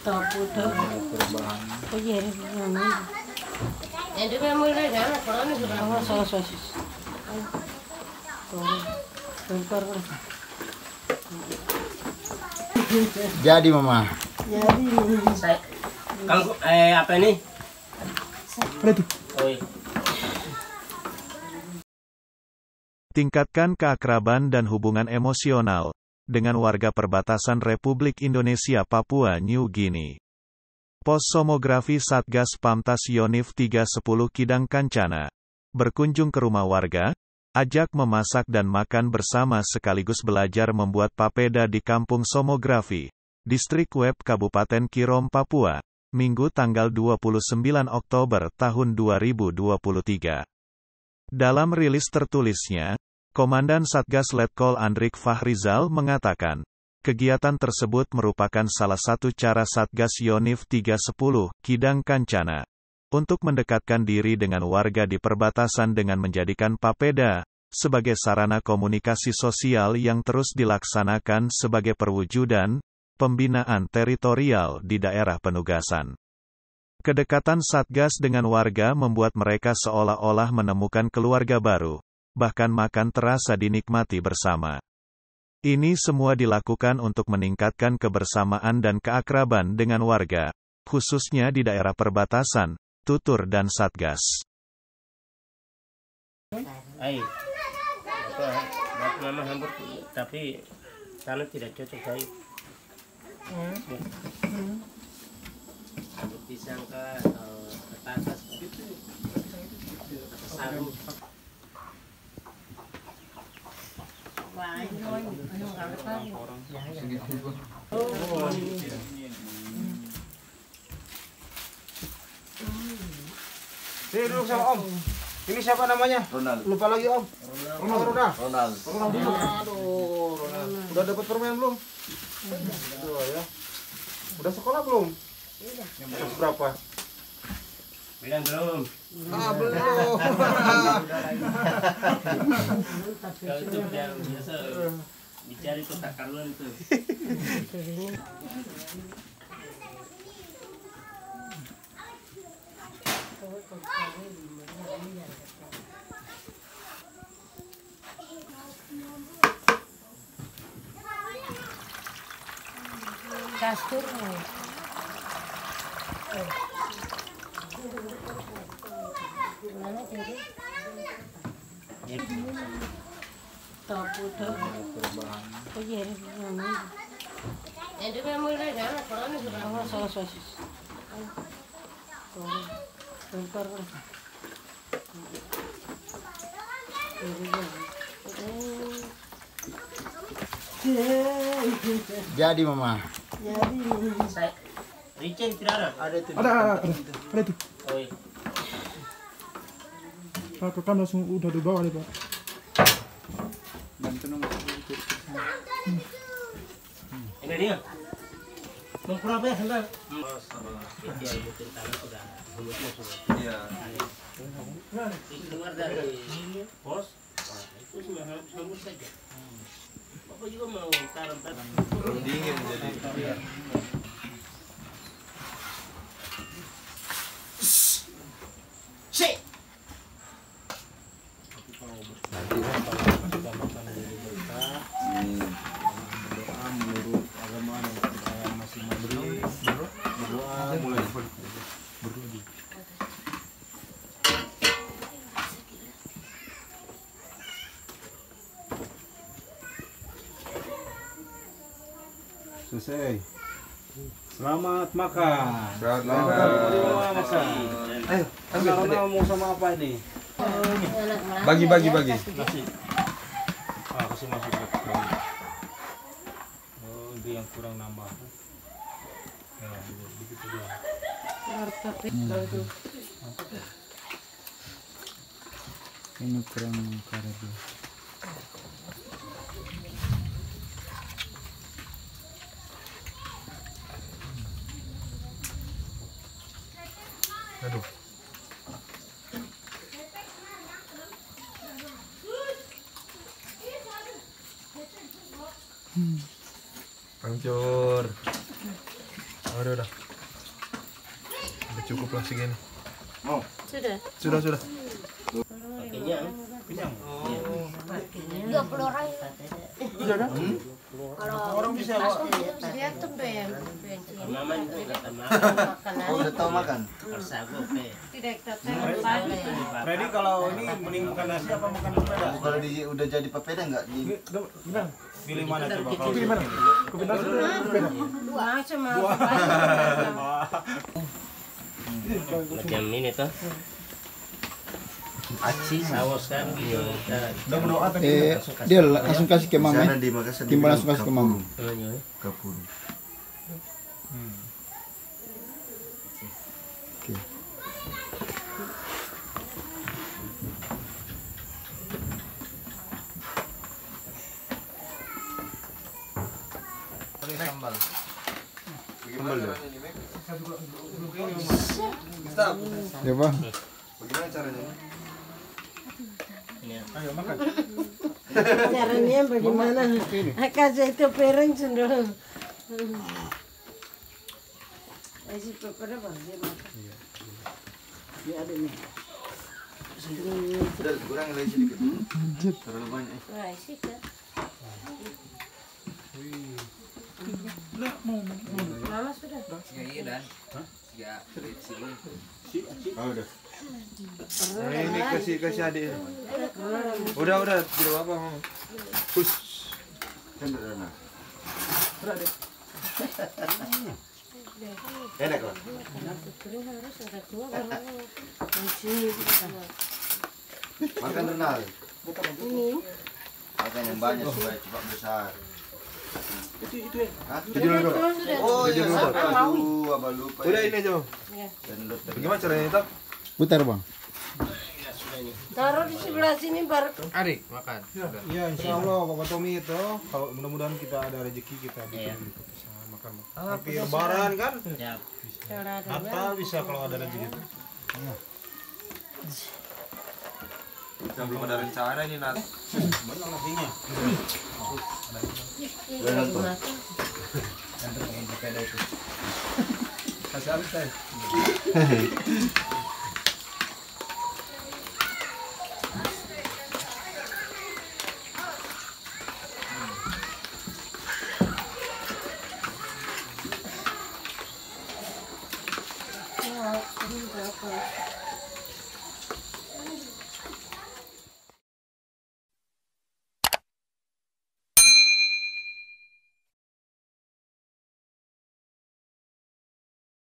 Tahu perubahan. oh iya ini. Jadi memang ini jangan kalau ini sudah Oh salah sosis. Keluar. Jadi mama. Jadi saya kamu apa ini? Apa itu? Oh iya. Tingkatkan keakraban dan hubungan emosional dengan warga perbatasan Republik Indonesia Papua New Guinea. Pos Somografi Satgas Pamtas Yonif 310 Kidang Kancana berkunjung ke rumah warga, ajak memasak dan makan bersama sekaligus belajar membuat papeda di Kampung Somografi, Distrik Web Kabupaten Kirom, Papua, Minggu tanggal 29 Oktober tahun 2023. Dalam rilis tertulisnya, Komandan Satgas Letkol Andrik Fahrizal mengatakan, kegiatan tersebut merupakan salah satu cara Satgas Yonif 310 Kidang Kancana untuk mendekatkan diri dengan warga di perbatasan dengan menjadikan papeda sebagai sarana komunikasi sosial yang terus dilaksanakan sebagai perwujudan pembinaan teritorial di daerah penugasan. Kedekatan Satgas dengan warga membuat mereka seolah-olah menemukan keluarga baru, bahkan makan terasa dinikmati bersama. Ini semua dilakukan untuk meningkatkan kebersamaan dan keakraban dengan warga, khususnya di daerah perbatasan, tutur dan Satgas. Ai. Buat mama hambur tapi sana tidak cocok saya. Disangka atas gitu. Saru. Wah, ini enggak tahu. Sini duduk sama Om. Ini siapa namanya? Ronald. Lupa lagi Om. Ronald. Ronald. Aduh, Ronald. Udah dapat permen belum? Udah ya. Udah sekolah belum? Udah. Kelas berapa? Bilang belum. Belum. Kalau itu biasa bicara itu tak karuan itu. kasur. Gimana jadi? Tahu Perubahan. oh iya ini. Jadi memang ini jangan kalau ini sudah Oh salah sosis. Keluar. Jadi mama. Jadi saya Ricen tidak ada. Ada itu. Ada itu. Oh iya. Pak kan langsung udah dibawa deh Pak. Bantu nomor. Ini dia. Mengkurang apa ya hendak? Dia itu tanah sudah mulutnya sudah. Iya. Keluar dari pos. Itu sudah hambur saja. Bapak juga mau taruh Dingin jadi. Berdoa menurut agama yang kita masih memberi. Berdoa mulai. Selesai. Selamat makan. Selamat makan. Ayo, Karena mau sama apa ini? Bagi. Nasi. Kasih masuk ke dalam. Oh, ini yang kurang nambah. Ya, begitu dia. Ini kurang karet. Aduh. Hancur. Udah. Udah cukup lah segini. Sudah. Sudah. Pakainya kenyang. 20 orang. Iya kan? Kalau Orang bisa langsung bisa lihat tuh Ben. Mama itu kata mama. Makanan. Oh, udah tahu makan. Persago pe. Tidak Freddy kalau ini mending makan nasi apa makan papeda? Kalau udah jadi papeda enggak di Gimana? Pilih mana coba kalau Pilih mana? Kopi nasi atau kopi apa? Macam macam ini tuh. Aci saus kan gitu. Udah berdoa Dia langsung kasih ke mama. sana di Makassar. Timbal langsung kasih ke mama. Kapur. Oke. Sambal. Sambal ya. Ya bang. Bagaimana caranya? Ayo makan. Caranya bagaimana? Kasih itu piring sendiri. Kasih papeda bang, dia makan. Ya ada nih. Udah kurang lagi sedikit. Terlalu banyak. Mama sudah. Oh, udah. Ini kasih adik. Udah, tidak apa-apa, Mama. Push. Sederhana. Enak kok. Makan renal. Makan yang banyak supaya cepat besar. Hah? Jadi dulu. Oh iya, Jadi sampai dulu. abah lupa. Udah ini aja. Gendut tadi. Bagaimana caranya itu? Putar bang. Taruh di sebelah sini baru. Adik, makan. Iya, insya Allah Bapak Tommy itu. Kalau mudah-mudahan kita ada rezeki kita bikin gitu. Bisa makan. Tapi lebaran kan? Siap. Natal bisa kalau ada rezeki. Kita belum ada rencana ini Nat. Banyak nasinya. Kasih habis,